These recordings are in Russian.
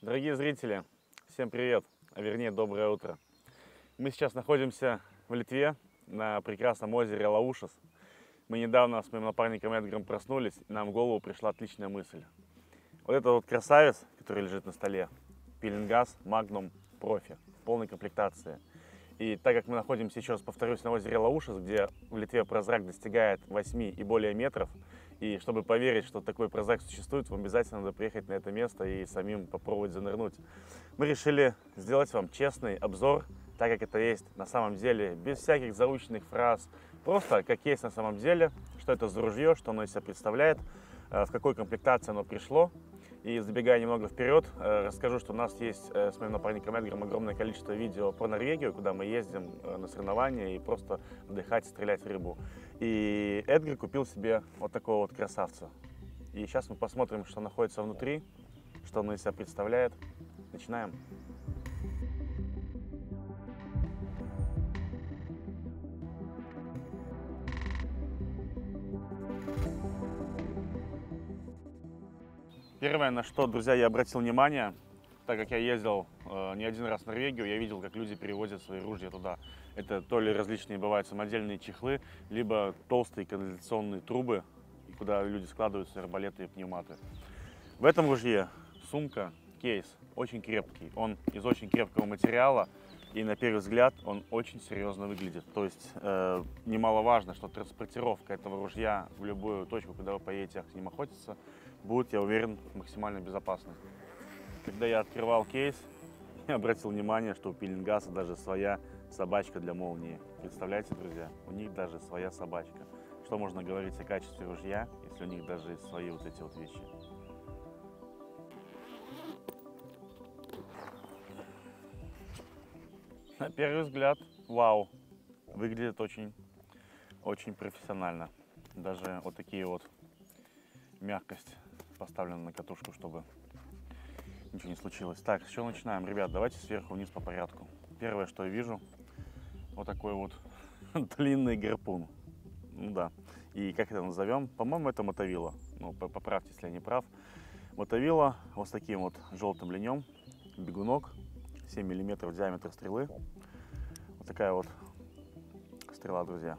Дорогие зрители, всем привет, а вернее доброе утро. Мы сейчас находимся в Литве на прекрасном озере Лаушас. Мы недавно с моим напарником Эдгаром проснулись, и нам в голову пришла отличная мысль. Вот этот вот красавец, который лежит на столе, Пеленгаз Magnum Profi, в полной комплектации. И так как мы находимся, еще раз повторюсь, на озере Лаушас, где в Литве прозрак достигает 8 и более метров, и чтобы поверить, что такой прозрак существует, вам обязательно надо приехать на это место и самим попробовать занырнуть. Мы решили сделать вам честный обзор, так как это есть на самом деле, без всяких заученных фраз, просто как есть на самом деле, что это за ружье, что оно из себя представляет, в какой комплектации оно пришло. И забегая немного вперед, расскажу, что у нас есть с моим напарником Эдгаром огромное количество видео про Норвегию, куда мы ездим на соревнования и просто отдыхать, стрелять в рыбу. И Эдгар купил себе вот такого вот красавца. И сейчас мы посмотрим, что находится внутри, что он из себя представляет. Начинаем. Первое, на что, друзья, я обратил внимание, так как я ездил не один раз в Норвегию, я видел, как люди перевозят свои ружья туда. Это то ли различные бывают самодельные чехлы, либо толстые канализационные трубы, куда люди складывают свои арбалеты и пневматы. В этом ружье сумка, кейс очень крепкий. Он из очень крепкого материала, и на первый взгляд он очень серьезно выглядит. То есть немаловажно, что транспортировка этого ружья в любую точку, куда вы поедете к ним охотиться, будет, я уверен, максимально безопасной. Когда я открывал кейс, я обратил внимание, что у Пеленгаса даже своя собачка для молнии. Представляете, друзья, у них даже своя собачка. Что можно говорить о качестве ружья, если у них даже есть свои вот эти вот вещи? На первый взгляд, вау, выглядит очень профессионально. Даже вот такие вот мягкость поставлена на катушку, чтобы ничего не случилось. Так, с чего начинаем, ребят? Давайте сверху вниз по порядку. Первое, что я вижу, вот такой вот длинный гарпун. Ну да. И как это назовем? По-моему, это мотовила. Ну, поправьте, если я не прав. Мотовила вот с таким вот желтым линем, бегунок, 7 мм диаметр стрелы. Вот такая вот стрела, друзья.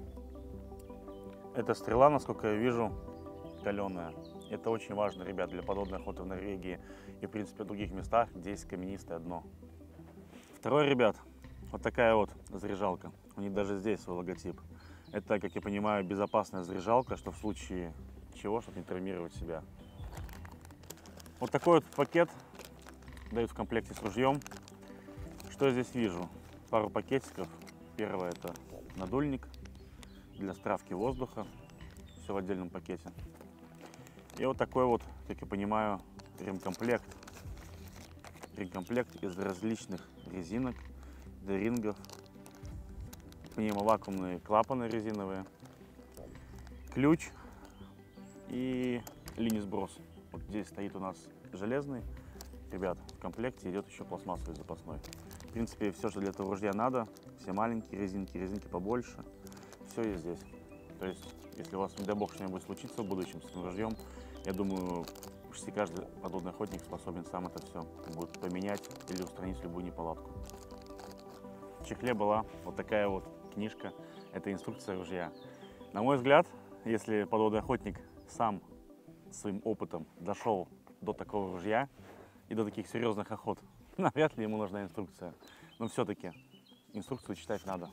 Эта стрела, насколько я вижу, каленая. Это очень важно, ребят, для подводной охоты в Норвегии и, в принципе, в других местах, где есть каменистое дно. Второе, ребят, вот такая вот заряжалка. У них даже здесь свой логотип. Это, как я понимаю, безопасная заряжалка, что в случае чего, чтобы не травмировать себя. Вот такой вот пакет дают в комплекте с ружьем. Что я здесь вижу? Пару пакетиков. Первое — это надульник для стравки воздуха. Все в отдельном пакете. И вот такой вот, как я понимаю, ремкомплект. Ремкомплект из различных резинок, D-рингов, пневмовакуумные клапаны резиновые, ключ и лини-сброс. Вот здесь стоит у нас железный. Ребят, в комплекте идет еще пластмассовый запасной. В принципе, все, что для этого ружья надо, все маленькие резинки побольше, все есть здесь. То есть, если у вас, не дай бог, что-нибудь случится в будущем с этим ружьем, я думаю, почти каждый подводный охотник способен сам это все будет поменять или устранить любую неполадку. В чехле была вот такая вот книжка, это инструкция ружья. На мой взгляд, если подводный охотник сам своим опытом дошел до такого ружья и до таких серьезных охот, навряд ли ему нужна инструкция. Но все-таки инструкцию читать надо.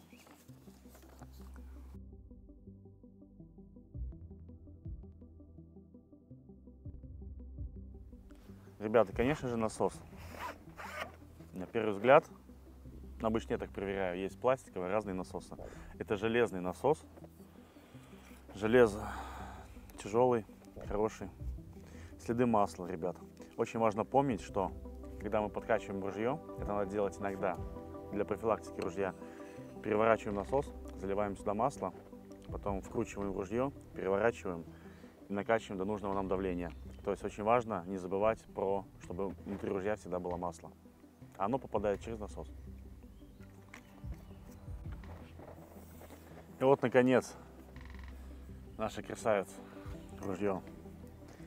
Ребята, конечно же, насос. На первый взгляд, обычно я так проверяю, есть пластиковые, разные насосы. Это железный насос. Железо тяжелый, хороший. Следы масла, ребят. Очень важно помнить, что когда мы подкачиваем ружье, это надо делать иногда для профилактики ружья. Переворачиваем насос, заливаем сюда масло, потом вкручиваем в ружье, переворачиваем и накачиваем до нужного нам давления. То есть очень важно не забывать про, чтобы внутри ружья всегда было масло. А оно попадает через насос. И вот, наконец, наша красавица ружье.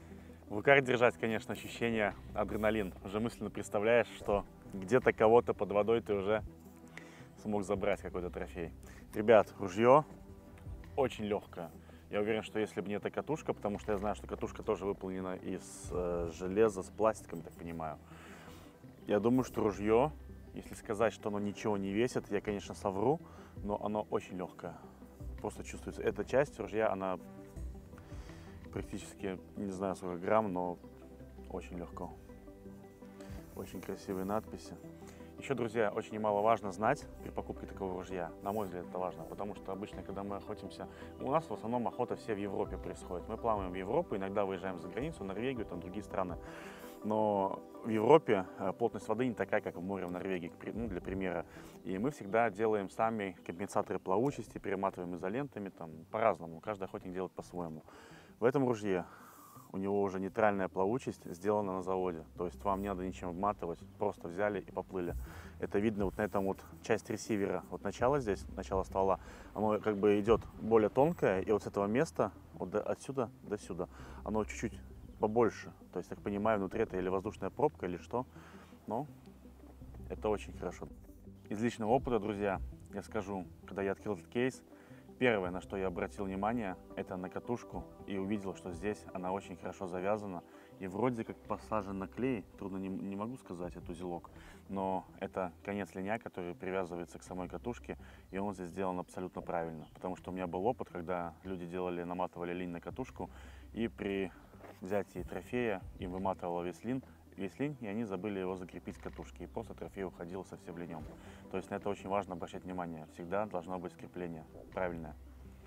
В руках держать, конечно, ощущение адреналин. Уже мысленно представляешь, что где-то кого-то под водой ты уже смог забрать какой-то трофей. Ребят, ружье очень легкое. Я уверен, что если бы не эта катушка, потому что я знаю, что катушка тоже выполнена из железа с пластиком, так понимаю. Я думаю, что ружье, если сказать, что оно ничего не весит, я, конечно, совру, но оно очень легкое. Просто чувствуется. Эта часть ружья, она практически, не знаю, сколько грамм, но очень легко. Очень красивые надписи. Еще, друзья, очень немаловажно знать при покупке такого ружья. На мой взгляд, это важно, потому что обычно, когда мы охотимся, у нас в основном охота все в Европе происходит. Мы плаваем в Европу, иногда выезжаем за границу, в Норвегию, там другие страны. Но в Европе плотность воды не такая, как в море в Норвегии, ну, для примера. И мы всегда делаем сами компенсаторы плавучести, перематываем изолентами, там по-разному. Каждый охотник делает по-своему. В этом ружье у него уже нейтральная плавучесть сделана на заводе. То есть вам не надо ничем обматывать, просто взяли и поплыли. Это видно вот на этом вот часть ресивера. Вот начало здесь, начало ствола, оно как бы идет более тонкое. И вот с этого места, вот отсюда до сюда, оно чуть-чуть побольше. То есть, так понимаю, внутри это или воздушная пробка, или что. Но это очень хорошо. Из личного опыта, друзья, я скажу, когда я открыл этот кейс, первое, на что я обратил внимание, это на катушку и увидел, что здесь она очень хорошо завязана. И вроде как посажен на клей, трудно не могу сказать, это узелок, но это конец линя, который привязывается к самой катушке, и он здесь сделан абсолютно правильно. Потому что у меня был опыт, когда люди наматывали линь на катушку, и при взятии трофея им выматывало весь линь, и они забыли его закрепить к катушке, и просто трофей уходил совсем линем. То есть на это очень важно обращать внимание. Всегда должно быть скрепление правильное.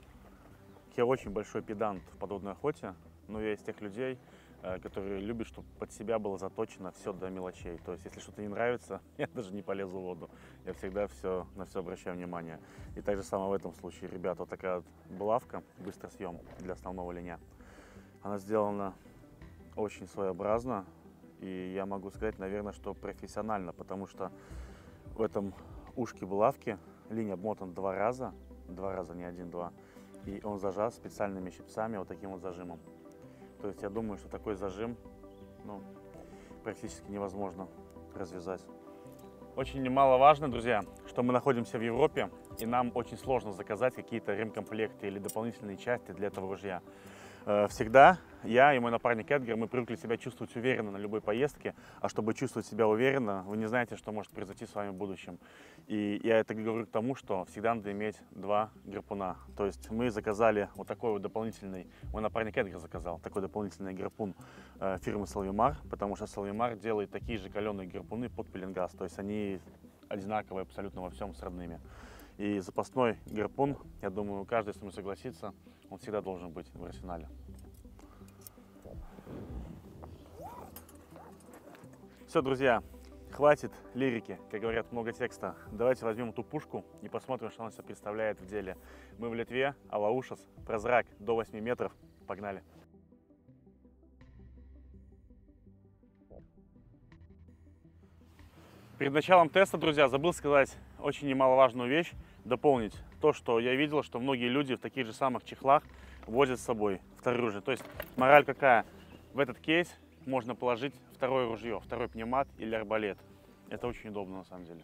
Я очень большой педант в подводной охоте, но я из тех людей, которые любят, чтобы под себя было заточено все до мелочей. То есть если что-то не нравится, я даже не полезу в воду. Я всегда на все обращаю внимание. И так же самое в этом случае, ребята, вот такая вот булавка, быстросъем для основного линя. Она сделана очень своеобразно. И я могу сказать, наверное, что профессионально, потому что в этом ушке булавки линия обмотан два раза, не один-два, и он зажат специальными щипцами, вот таким вот зажимом. То есть я думаю, что такой зажим, ну, практически невозможно развязать. Очень немаловажно, друзья, что мы находимся в Европе, и нам очень сложно заказать какие-то ремкомплекты или дополнительные части для этого ружья. Всегда я и мой напарник Эдгар, мы привыкли себя чувствовать уверенно на любой поездке, а чтобы чувствовать себя уверенно, вы не знаете, что может произойти с вами в будущем. И я это говорю к тому, что всегда надо иметь два гарпуна. То есть мы заказали вот такой вот дополнительный, мой напарник Эдгар заказал такой дополнительный гарпун фирмы Salvimar, потому что Salvimar делает такие же каленые гарпуны под пеленгаз, то есть они одинаковые абсолютно во всем с родными. И запасной гарпун, я думаю, каждый с ним согласится, он всегда должен быть в арсенале. Все, друзья, хватит лирики, как говорят, много текста. Давайте возьмем эту пушку и посмотрим, что она себя представляет в деле. Мы в Литве, Алаушас, прозрак до 8 метров. Погнали! Перед началом теста, друзья, забыл сказать очень немаловажную вещь, дополнить то, что я видел, что многие люди в таких же самых чехлах возят с собой второе ружье. То есть мораль какая? В этот кейс можно положить второе ружье, второй пневмат или арбалет. Это очень удобно на самом деле.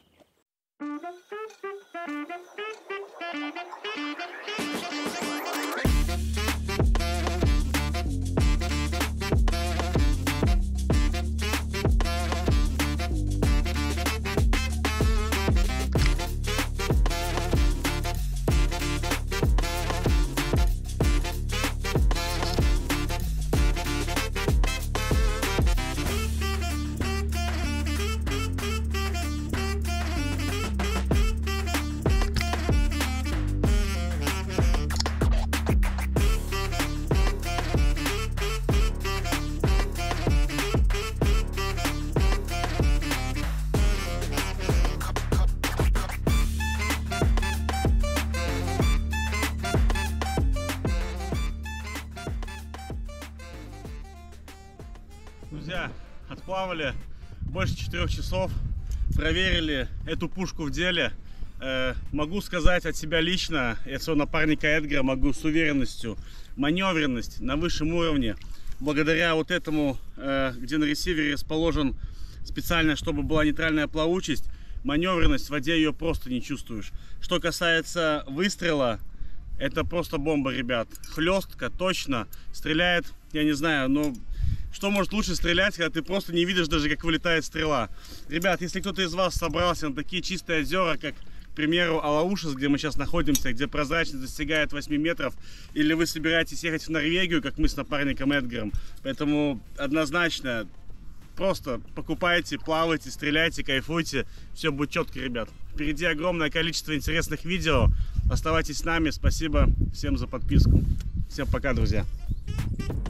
Друзья, отплавали больше 4 часов, проверили эту пушку в деле. Могу сказать от себя лично, и от своего напарника Эдгара могу с уверенностью, маневренность на высшем уровне. благодаря вот этому, где на ресивере расположен специально, чтобы была нейтральная плавучесть, маневренность в воде ее просто не чувствуешь. Что касается выстрела, это просто бомба, ребят. Хлестко, точно, стреляет, я не знаю, но что может лучше стрелять, когда ты просто не видишь даже, как вылетает стрела. Ребят, если кто-то из вас собрался на такие чистые озера, как, к примеру, Алаушес, где мы сейчас находимся, где прозрачность достигает 8 метров, или вы собираетесь ехать в Норвегию, как мы с напарником Эдгаром, поэтому однозначно просто покупайте, плавайте, стреляйте, кайфуйте, все будет четко, ребят. Впереди огромное количество интересных видео. Оставайтесь с нами. Спасибо всем за подписку. Всем пока, друзья.